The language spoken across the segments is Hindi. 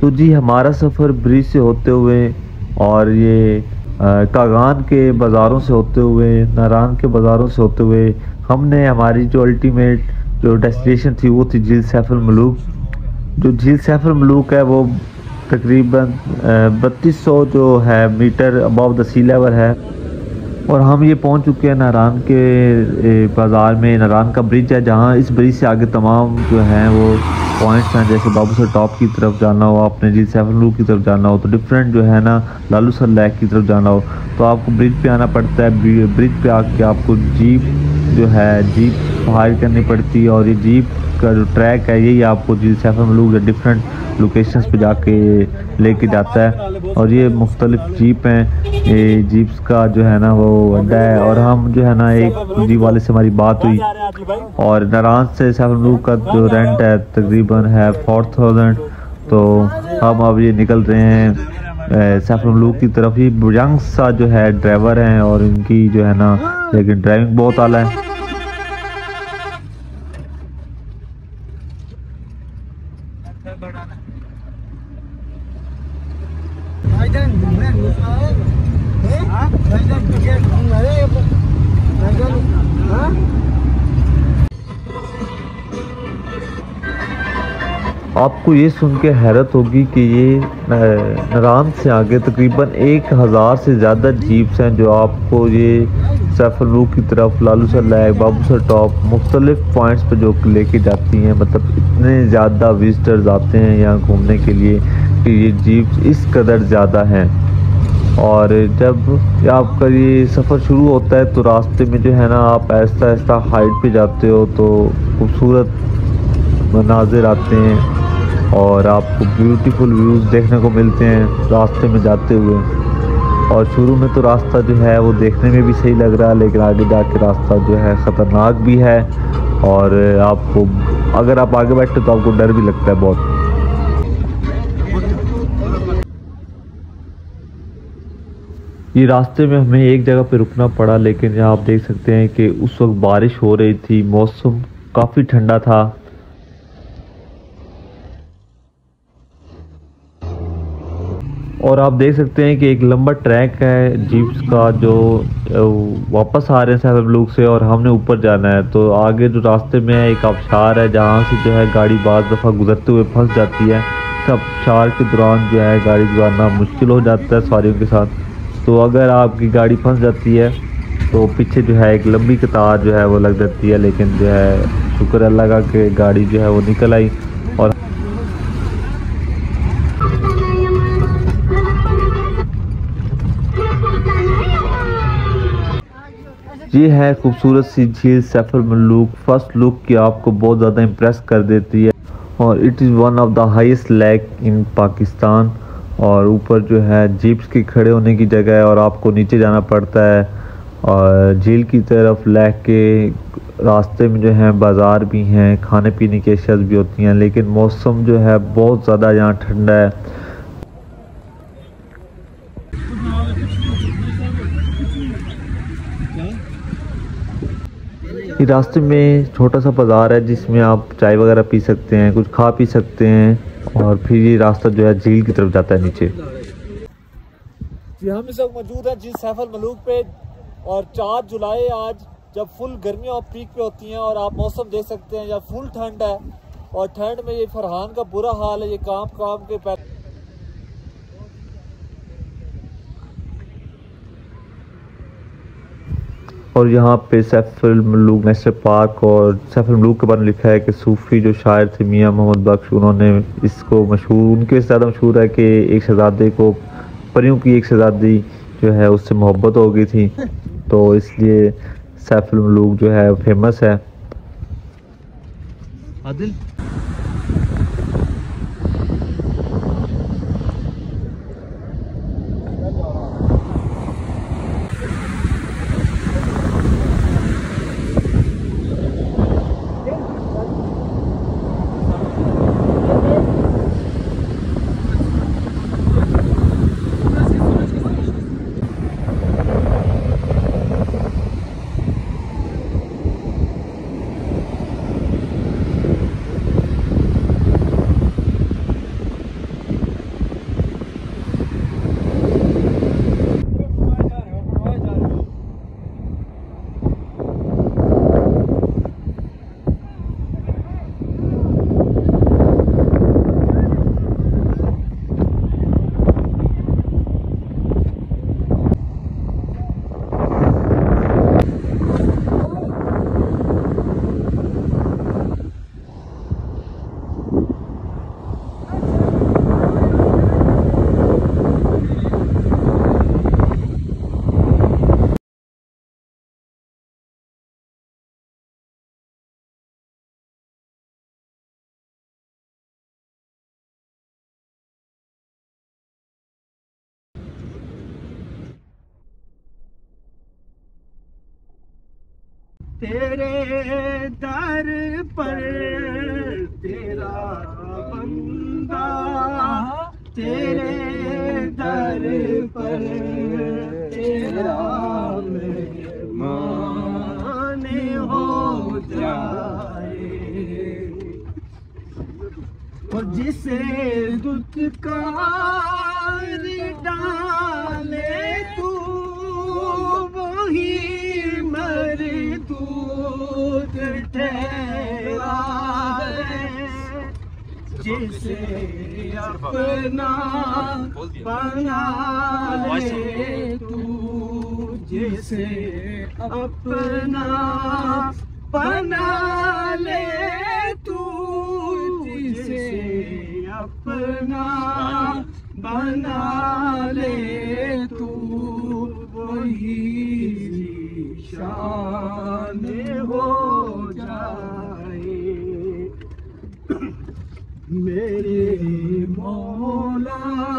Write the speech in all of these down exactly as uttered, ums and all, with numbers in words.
तो जी हमारा सफ़र ब्रिज से होते हुए और ये आ, कागान के बाज़ारों से होते हुए, नारान के बाज़ारों से होते हुए, हमने हमारी जो अल्टीमेट जो डेस्टिनेशन थी वो थी झील सैफ अल मलूक। जो झील सैफ अल मलूक है वो तकरीबन बत्तीस सौ जो है metre above the sea level है। और हम ये पहुंच चुके हैं नारान के बाज़ार में। नारान का ब्रिज है, जहां इस ब्रिज से आगे तमाम जो हैं वो पॉइंट्स हैं। जैसे बाबूसर टॉप की तरफ जाना हो, आपने झील सैफ अल मलूक की तरफ जाना हो, तो डिफरेंट जो है ना लालूसर लेक की तरफ जाना हो तो आपको ब्रिज पे आना पड़ता है। ब्रिज पे आके आपको जीप जो है जीप हायर करनी पड़ती है, और ये जीप का जो ट्रैक है यही आपको झील सैफ अल मलूक या डिफरेंट लोकेशंस पे जाके लेके जाता है। और ये मुख्तलिफ जीप हैं, ये जीप्स का जो है ना वो अड्डा है। और हम जो है ना एक जीप वाले से हमारी बात हुई, और नारान से सैफ अल मलूक का जो रेंट है तकरीबन है फोर थाउजेंड। तो हम अब ये निकल रहे हैं सैफ अल मलूक की तरफ। ही यंग सा जो है ड्राइवर हैं और इनकी जो है ना लेकिन ड्राइविंग बहुत आला है। आपको ये सुन के हैरत होगी कि ये नारान से आगे तकरीबन एक हज़ार से ज़्यादा जीप्स हैं जो आपको ये सैफ अल मलूक की तरफ, लालूसर लेक, बाबूसर टॉप, मुख्तलिफ पॉइंट्स पे जो लेके जाती हैं। मतलब इतने ज़्यादा विजिटर्स आते हैं यहाँ घूमने के लिए कि ये जीप्स इस कदर ज़्यादा हैं। और जब आपका ये सफ़र शुरू होता है तो रास्ते में जो है ना आप ऐसा ऐसा हाइट पे जाते हो तो खूबसूरत मनाजिर आते हैं और आपको ब्यूटीफुल व्यूज़ देखने को मिलते हैं रास्ते में जाते हुए। और शुरू में तो रास्ता जो है वो देखने में भी सही लग रहा है, लेकिन आगे जाके रास्ता जो है ख़तरनाक भी है, और आपको अगर आप आगे बैठते तो आपको डर भी लगता है बहुत। ये रास्ते में हमें एक जगह पे रुकना पड़ा, लेकिन यहाँ आप देख सकते हैं कि उस वक्त बारिश हो रही थी, मौसम काफ़ी ठंडा था। और आप देख सकते हैं कि एक लंबा ट्रैक है जीप्स का जो वापस आ रहे हैं सैफ अल मलूक से, और हमने ऊपर जाना है। तो आगे जो रास्ते में है एक आबशार है जहाँ से जो है गाड़ी बाज़ दफ़ा गुजरते हुए फंस जाती है। इस आबशार के दौरान जो है गाड़ी गुजारना मुश्किल हो जाता है सवारियों के साथ। तो अगर आपकी गाड़ी फंस जाती है तो पीछे जो है एक लंबी कतार जो है वो लग जाती है, लेकिन जो है शुक्र अल्लाह का कि गाड़ी जो है वो निकल आई। और ये है खूबसूरत सी झील सैफ अल मलूक। फर्स्ट लुक की आपको बहुत ज़्यादा इम्प्रेस कर देती है, और it is one of the highest lake in Pakistan. और ऊपर जो है जीप्स के खड़े होने की जगह है, और आपको नीचे जाना पड़ता है। और झील की तरफ लेक के रास्ते में जो है बाज़ार भी हैं, खाने पीने की अशिया भी होती हैं, लेकिन मौसम जो है बहुत ज़्यादा यहाँ ठंडा है। ये रास्ते में छोटा सा बाज़ार है जिसमें आप चाय वगैरह पी सकते हैं, कुछ खा पी सकते हैं, और फिर ये रास्ता जो है झील की तरफ जाता है नीचे। जी हम इस वक्त मौजूद हैं झील सैफ अल मलूक पे, और चार जुलाई आज जब फुल गर्मियाँ और पीक पे होती हैं, और आप मौसम देख सकते हैं या फुल ठंड है, और ठंड में ये फरहान का बुरा हाल है, ये काम काम के पैर। और यहाँ पे सैफ अल मलूक नेशनल पार्क, और सैफ अल मलूक के बारे में लिखा है कि सूफ़ी जो शायर थे मियाँ मोहम्मद बख्श, उन्होंने इसको मशहूर, उनके से ज़्यादा मशहूर है कि एक शहज़ादे को, परियों की एक शहज़ादी जो है उससे मोहब्बत हो गई थी, तो इसलिए सैफ अल मलूक जो है फेमस है। आदिल तेरे दर पर तेरा बंदा, तेरे दर पर तेरा मेहमान हो जाए। और जिसे दुत्कार डाले तू वही मरदूद ठहरा है। जिसे अपना बना ले तू, जिसे अपना बना ले तू, जिसे अपना बना ले तू वही शान हो जाए। मेरे मौला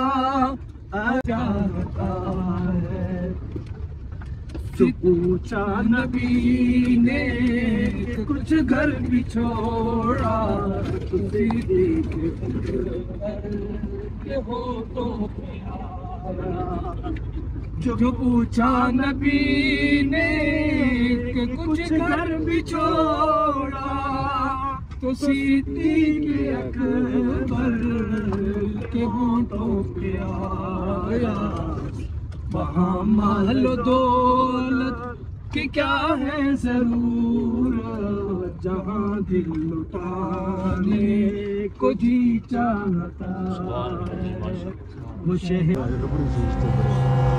जाता है, जो पूछा नबी ने कुछ घर भी छोड़ा, तो सिद्दीक़ हो तो प्यारा। जो पूछा नबी ने कुछ घर भी छोड़ा, तो सिद्दीक़ अकबर के होठों पे आया। वहाँ माल दौलत की क्या है जरूरत, जहाँ दिल लुटाने को जी चाहता है वो शहर।